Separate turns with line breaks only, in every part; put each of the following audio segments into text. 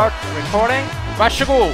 Recording. Vær så god!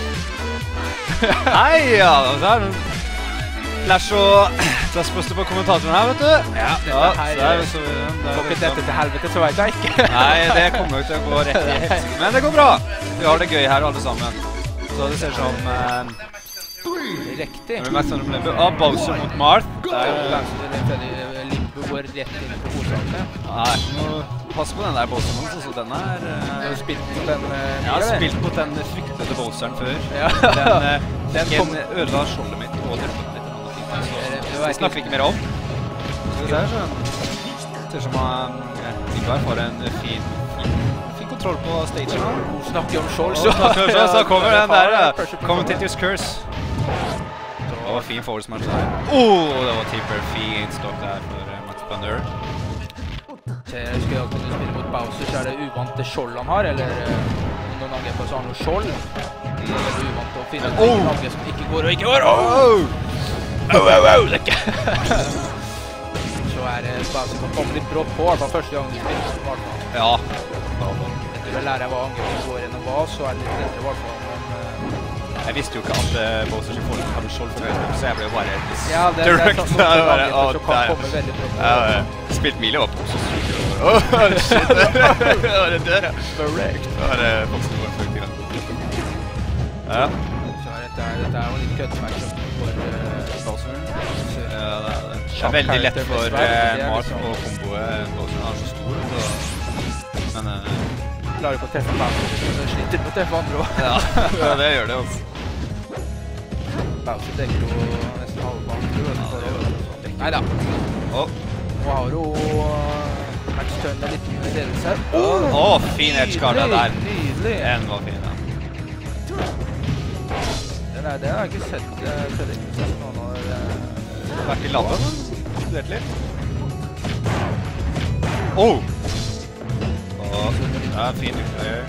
Hei, ja, det Flash og Trustbuster på kommentatoren her, vet du.
Ja, dette her får ikke dette til helvete, så vet jeg ikke.
Nei, det kommer jo til å gå rett i helsike. Men det går bra. Vi har det gøy her alle sammen. Så det ser som...
Riktig.
Bowser mot Marth.
Limbo går rett inn på hovedsakene.
Nei, pass på den der Bowser mot, så den er...
Du har spilt mot den...
Jeg har spilt mot den fryktede Bowseren før. Den ødela skjoldet mitt og drømmet litt. Det snakker vi ikke mer om. Det ser som Ingvar får en fin kontroll på stagen nå.
Hun snakker om skjold,
så kommer den der. Commentator's Curse. Det var fin forward smash der. Det var tipper fint stokk der for Max Thunder.
Jeg husker at når du spiller mot Bowser, så det uvant det skjold han har, eller noen angreper så har han noe skjold. Det uvant å finne en angrep som ikke går og ikke går. Det er ikke. Så Bowser kan komme litt brått på, i hvert fall første gang du spiller på hvert.
Ja.
Etter å lære hva angrepet går gjennom hva, så det litt lettere i hvert fall.
Jeg visste jo ikke at Bowser sin folk hadde skjold for høyre, så jeg ble jo bare direct.
Ja, det er sånn som kan komme veldig brått på.
Spilt Milo opp. Shit. Det var det dør, ja. Correct. Det var faktisk noe fullt i den. Ja.
Så dette er jo litt køddmerksom for Bowser.
Ja, det er veldig lett for Marth å komboe Bowser. Han er så stor, men...
Klarer ikke å treffe Bowser, så sliter med å treffe andre også.
Ja, det gjør det også.
Bowser dekker jo nesten halve banen, tror jeg. Neida. Nå har jo Max Turn en liten ledelse her.
Fin edgeguard der.
Nydelig.
Den var fin, ja.
Den har jeg ikke sett. Noen har
vært i landet, studert litt. Ja, fin utgreier.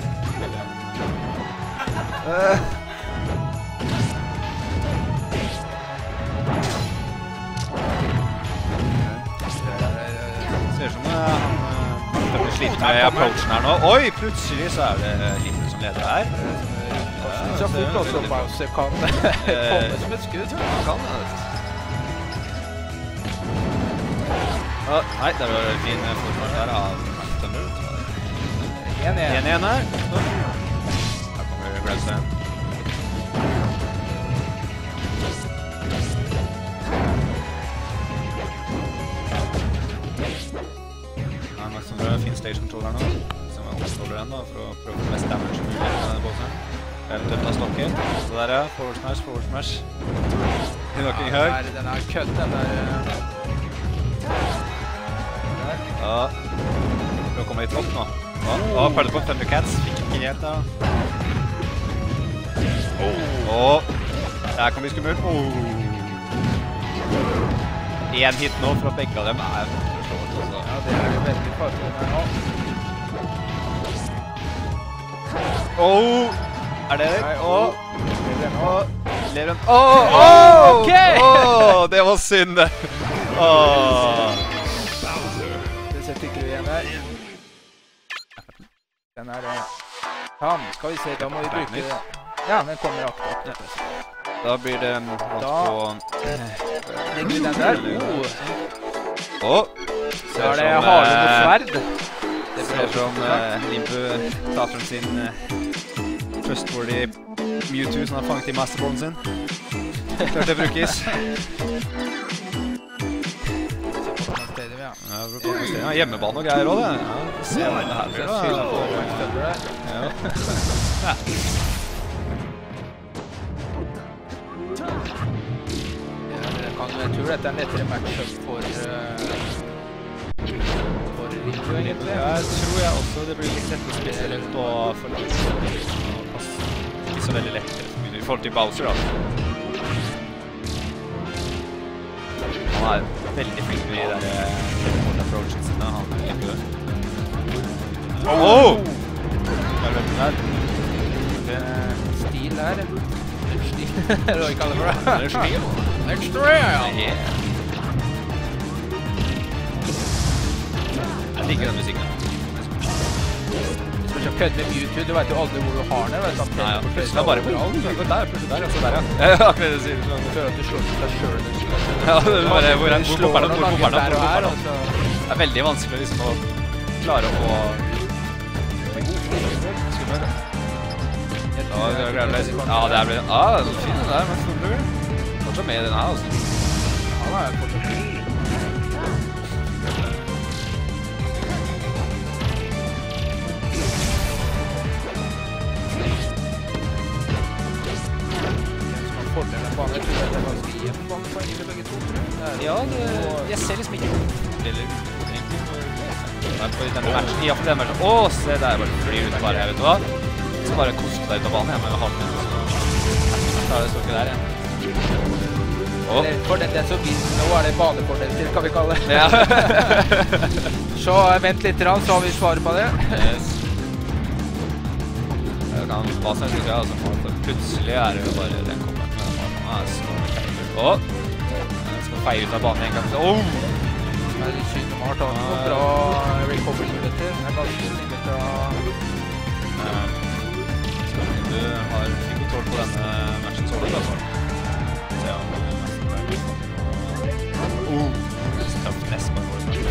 Ser som han blir sliten med approachen her nå. Oi, plutselig så det Limbo som leder her.
Så fort også Bowser kan komme som et skudd.
Han kan det. Nei, der var det fin forsvar her av Thunder. 1-1 her. Her kommer Grandstand. Max Thunder har en fin stage controller nå, som omståler den da, for å prøve å få mest damage som mulig med denne båsen. Eventuelt av stokken. Så der ja, forward smash. Knocking her.
Den er kødd, den der...
Ja, prøv å komme litt opp nå. Prøvde på Thundercats, fikk ikke helt da. Det her kan bli skummelt. En hit nå fra begge av dem forståelse.
Ja, det jo veldig farlig her nå.
Er det det? Lever den?
Ok!
Det var synd det.
Det setter ikke du igjen her. Den skal vi se, da må vi bruke det. Ja, den kommer akkurat.
Da blir det
da legger vi den der. Så det hale mot sverd.
Det ser som Limbo tar frem sin trustworthy Mewtwo som har fanget i masterballen sin. Klart det brukes. Ja, hjemmebane og greier også det. Ja, se hva det her blir da.
Jeg tror dette en lettere matchup for Limbo egentlig.
Ja, jeg tror jeg også det blir litt lett å spille rundt og for litt. Ikke så veldig lett i forhold til Bowser da. Han veldig flink med de der approachen sine, han liker det.
Stil her. Stil, eller hva vi kaller det.
Stil.
Extra!
Jeg liker den musikken.
så kødd med Mewtwo, du vet jo aldri hvor du har den, vet du.
Nei, ja. Plutselig er bare hvor alt. Der, plutselig der, og så der, ja. Ja, akkurat det sier du.
Du føler at du slår til deg selv.
Ja, det er bare, hvor popper den?
Det
er veldig vanskelig liksom å klare å få... Skummelt. Ja, det er fin den der, men skumler. Fortsatt med i den her, altså.
Ja, det er fortsatt med. Fordelen av banen, jeg tror det er ganske jevn banepoeng i begge to.
Ja, jeg ser liksom ikke spiller egentlig på denne matchen. Ja, for denne matchen. Åh, se der, bare flyr ut bare, jeg vet du hva. Så bare koste deg ut av banen, jeg med halvt minutt. Så det står ikke der igjen.
For det er så vidt, nå er det banefordel til, kan vi kalle det.
Ja.
Så vent litt, så har vi svaret på det.
Yes. Jeg kan hva som helst, altså, plutselig er det jo bare den kommer. Åh! Jeg skal feie ut av banen en gang. Åh!
Det er litt synd om å ha tatt noe bra recovery-muligheter. Det er ganske snitt fra...
Du har fin kontroll på denne matchen så langt, altså. Se om straff nesten bare for det.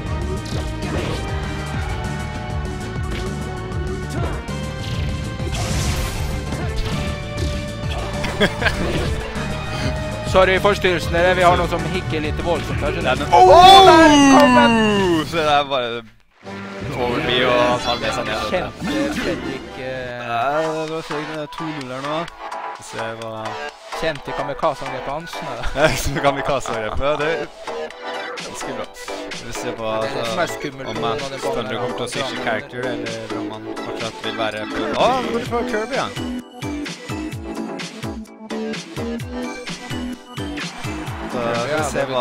Sorry forstyrrelsen dere, vi har noen som hikker litt voldsomt her.
Der kom den! Så det er bare overby og tar med seg ned.
Kjente Fredrik...
Nei, det var sikkert 2-0 her nå. Se hva...
Kjente kamikaze-angrepet hans.
Kamikaze-angrepet, ja, det er ganske bra. Vi ser på om Thunder kommer til å switche character, eller om han fortsatt vil være på... Åh, nå går det fra Kirby, ja! Så vi ser hva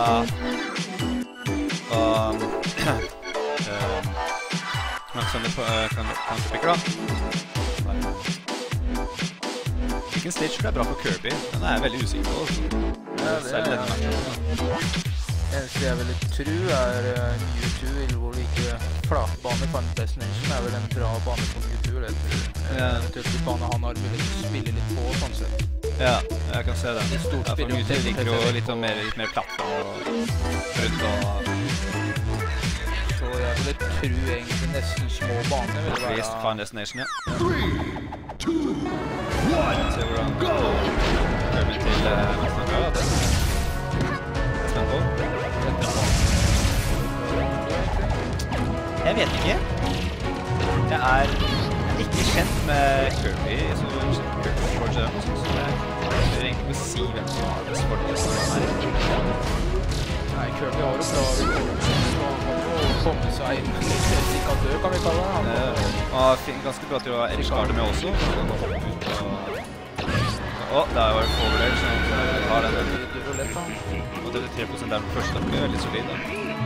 Counterpicker da. Hvilken stage tror jeg er bra for Kirby? Den er jeg veldig usikker på. Selv denne matchen.
Eneste jeg ville tro er Mewtwo, hvor ikke flatbane på en destination er vel en bra bane for Mewtwo. Eventuelt bane han har villet spille litt på, sånn sett.
Ja, jeg kan se det. For Mewtwo liker jo litt mer plattform og rundt og...
Så jeg ville tro egentlig nesten små baner vil være...
Least Fine Destination, ja. 3, 2, 1, se hvordan Kirby til nesten bra, det. Spent på. Jeg vet ikke. Jeg er ikke kjent med Kirby, så Kirby for Jam, så jeg vil egentlig si hvem som har det sportet som er.
Nei, Kirby har jo bra å komme seg inn, ikke død, kan vi kalle det.
Og ganske bra til å edge-garde med også. Åh, der var det overlay, så jeg har den. Og 33% der på første takke, veldig solid da.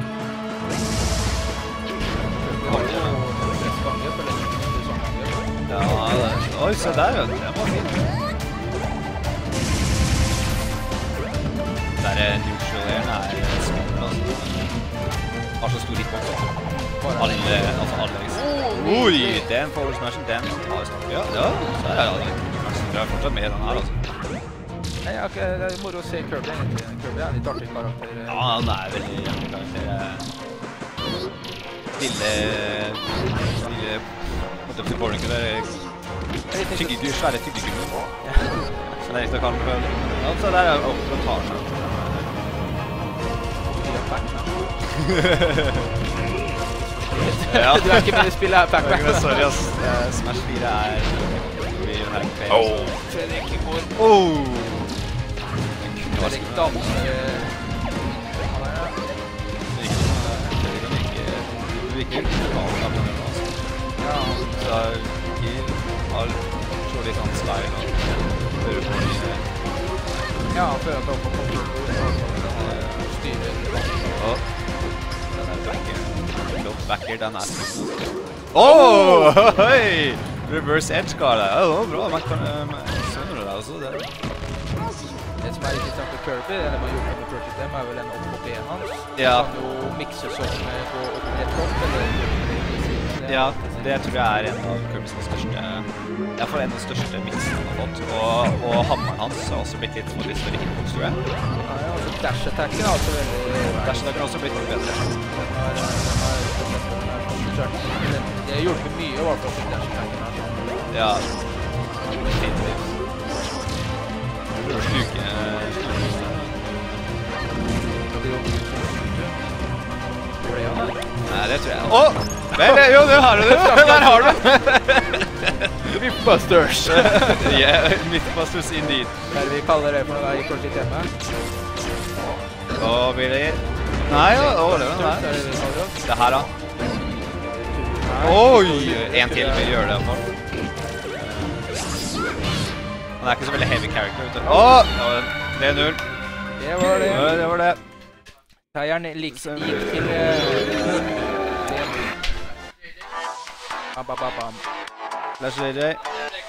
Ja, oi, se der, ja. Det var fint. Der neutral-airen er smart, altså. Har så stor hitbox også. Alle liksom. Oi, den forward smashen, den tar i stopp. Ja, så er det alle. Jeg er fortsatt med den her, altså.
Nei, det er moro å se Kirby egentlig. Kirby er en litt artig karakter.
Ja, han er veldig artig karakter. Lille... Borlinken der svære tyggegummi. Så det er ikke å kalle det. Ja, så der er det opp til å ta den.
Du er ikke med å spille her, Pac-Man.
Sorry, ass. Smash 4 er...
Fredrik går... Fredrik danser...
Du virker totalt av den altså. Ja, så har litt sånn style og hører på litt.
Ja, han føler at han får kontroll og styrer banen.
Den er backer, den er hei! Reverse edge guard der. Ja, det var bra. Man kan skjønner det også. Det
som er litt interessant med Kirby, det man gjort med Kirby, det er vel en opp på benen hans.
Ja.
Man kan jo mikse sånn med gå opp rett opp, eller
Ja, det tror jeg en av Kirby's største, i hvert fall en av de største mixene han har fått, og hammeren hans har også blitt litt for hitbox, tror jeg.
Ja, dash-attacken er også veldig...
Dash-attacken har også blitt litt bedre.
Det hjulpet mye, i hvert fall, til dash-attacken her.
Ja, definitivt. Prøver å sluke... Nei, det tror jeg. Åh! Vel, jo, det har du det. Der har du det.
Mythbusters.
Yeah, Mythbusters indeed.
Hva vi kaller det for noe i kortet hjemme?
Åh, blir det... Nei, ja, det var det der. Det her da. Oi! En til vil gjøre det, i hvert fall. Han ikke så veldig heavy character, vet du. Åh! 3-0.
Det var det.
Det var det.
Seieren gikk til... Bam, bam, bam, bam.
Flash JJ.